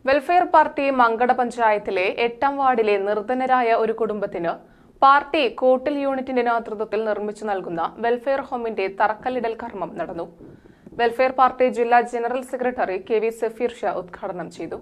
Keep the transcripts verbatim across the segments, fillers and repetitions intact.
Welfare party Mankada പഞ്ചായത്തിലെ എട്ടാം വാർഡിലെ നിർധനരായ ഒരു കുടുംബത്തിന് പാർട്ടി കോട്ടിൽ യൂണിറ്റിന്റെ നേതൃത്വത്തിൽ നിർമ്മിച്ചു നൽകുന്ന വെൽഫെയർ ഹോമിന്റെ തറക്കല്ലിടൽ കർമ്മം നടന്നു. വെൽഫെയർ പാർട്ടി ജില്ലാ general secretary K V Safeer Shah ഉദ്ഘാടനം ചെയ്തു.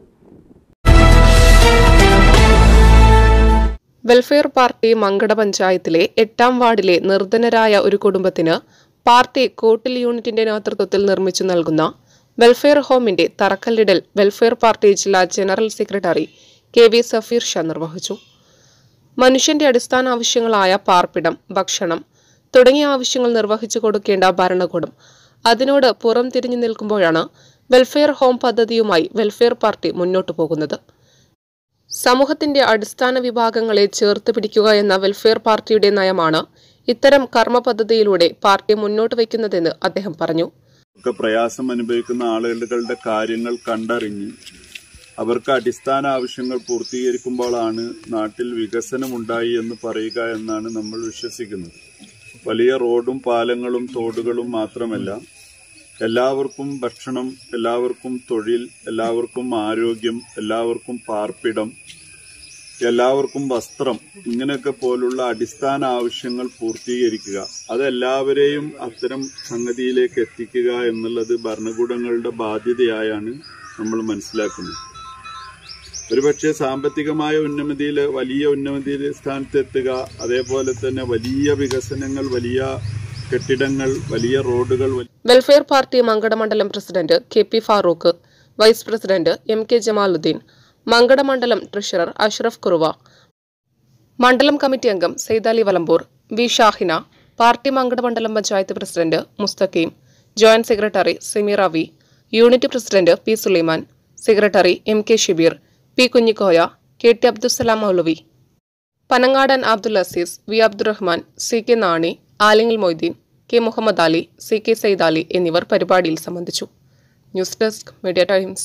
വെൽഫെയർ പാർട്ടി മങ്കട പഞ്ചായത്തിലെ എട്ടാം വാർഡിലെ നിർധനരായ ഒരു കുടുംബത്തിന് പാർട്ടി കോട്ടിൽ യൂണിറ്റിന്റെ നേതൃത്വത്തിൽ നിർമ്മിച്ചു നൽകുന്ന വെൽഫെയർ ഹോമിന്റെ തറക്കല്ലിടൽ വെൽഫെയർ പാർട്ടി ജില്ലാ general secretary K V Safeer Shah നിർവഹിച്ചു. മനുഷ്യന്റെ അടിസ്ഥാന ആവശ്യങ്ങളായ പാർപ്പിടം, ഭക്ഷണം തുടങ്ങിയ ആവശ്യങ്ങൾ നിർവഹിച്ചു കൊടുക്കേണ്ട ഭരണകൂടം അതിനോട് പുറം തിരിഞ്ഞു നിൽക്കുമ്പോഴാണ് വെൽഫെയർ ഹോം പദ്ധതിയുമായി വെൽഫെയർ പാർട്ടി മുന്നോട്ടു പോകുന്നത്. സമൂഹത്തിന്റെ അടിസ്ഥാന വിഭാഗങ്ങളെ ചേർത്ത് പിടിക്കുക എന്ന വെൽഫെയർ പാർട്ടിയുടെ നയമാണ് ഇത്തരം കർമ്മ പദ്ധതിയിലൂടെ പാർട്ടി മുന്നോട്ട് വയ്ക്കുന്നതെന്ന് അദ്ദേഹം പറഞ്ഞു. ഒക്കെ പ്രയാസം അനുഭവിക്കുന്ന ആളുകളുടെ കാര്യങ്ങൾ കണ്ടറിഞ്ഞ് അവർക്ക് അടിസ്ഥാന ആവശ്യങ്ങൾ പൂർത്തീകരിക്കുമ്പോഴാണ് നാട്ടിൽ വികസനം ഉണ്ടായി എന്ന് പറയുക എന്നാണ് നമ്മൾ വിശ്വസിക്കുന്നത്. വലിയ റോഡും പാലങ്ങളും തോടുകളും മാത്രമല്ല, എല്ലാവർക്കും ഭക്ഷണം, എല്ലാവർക്കും തൊഴിൽ, എല്ലാവർക്കും ആരോഗ്യം, എല്ലാവർക്കും പാർപ്പിടം, എല്ലാവർക്കും വസ്ത്രം, ഇങ്ങനെയൊക്കെ പോലുള്ള അടിസ്ഥാന ആവശ്യങ്ങൾ പൂർത്തീകരിക്കുക, അതെല്ലാവരെയും അത്തരം സംഗതിയിലേക്ക് എത്തിക്കുക എന്നുള്ളത് ഭരണകൂടങ്ങളുടെ ബാധ്യതയായാണ് നമ്മൾ മനസ്സിലാക്കുന്നത്. ഒരുപക്ഷെ സാമ്പത്തികമായ ഉന്നമതിയിൽ വലിയ ഉന്നമതി സ്ഥാനത്തെത്തുക, അതേപോലെ തന്നെ വലിയ വികസനങ്ങൾ, വലിയ കെട്ടിടങ്ങൾ, വലിയ റോഡുകൾ. വെൽഫെയർ പാർട്ടി മങ്കട മണ്ഡലം president K P Farooq, vice president M K Jamaluddin, Mankada മണ്ഡലം ട്രഷറർ അഷ്റഫ് കുറുവ, മണ്ഡലം കമ്മിറ്റി അംഗം സൈദാലി വലമ്പൂർ, വി ഷാഹിന, പാർട്ടി മങ്കട മണ്ഡലം panchayat president Musthakeem, joint secretary Sameera V, unit president P Sulaiman, secretary M K Shibeer, P Kunhikoya, K T Abdussalam Moulavi, Panangadan Abdul Azeez, V Abdurahman, C K Nani, Alingal Moideen, K Muhammad Ali, C K Saidali എന്നിവർ പരിപാടിയിൽ സംബന്ധിച്ചു. News desk media times.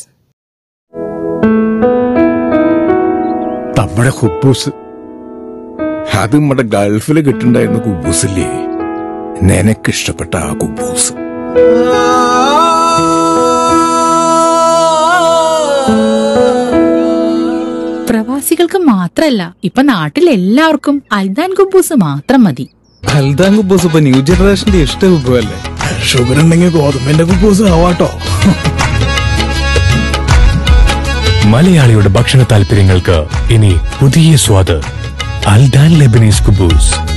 നമ്മുടെ കുബൂസ് അത് നമ്മുടെ ഗൾഫില് കിട്ടുണ്ടായിരുന്ന കുബൂസില്ലേ, നിനക്കിഷ്ടപ്പെട്ട ആ കുബൂസ്. പ്രവാസികൾക്ക് മാത്രല്ല, ഇപ്പൊ നാട്ടിൽ എല്ലാവർക്കും അൽദാൻ കുബൂസ് മാത്രം മതി. അൽദാൻ കുബൂസ് ഇപ്പൊ ന്യൂ ജനറേഷന്റെ ഇഷ്ട കുബുവല്ലേ. ഷുഗർ ഉണ്ടെങ്കിൽ ഗോതമ്പിന്റെ കുബൂസ് ആവാട്ടോ. മലയാളിയുടെ ഭക്ഷണ താല്പര്യങ്ങൾക്ക് ഇനി പുതിയ സ്വാദ്. അൽദാൻ ലെബനീസ് കുബൂസ്.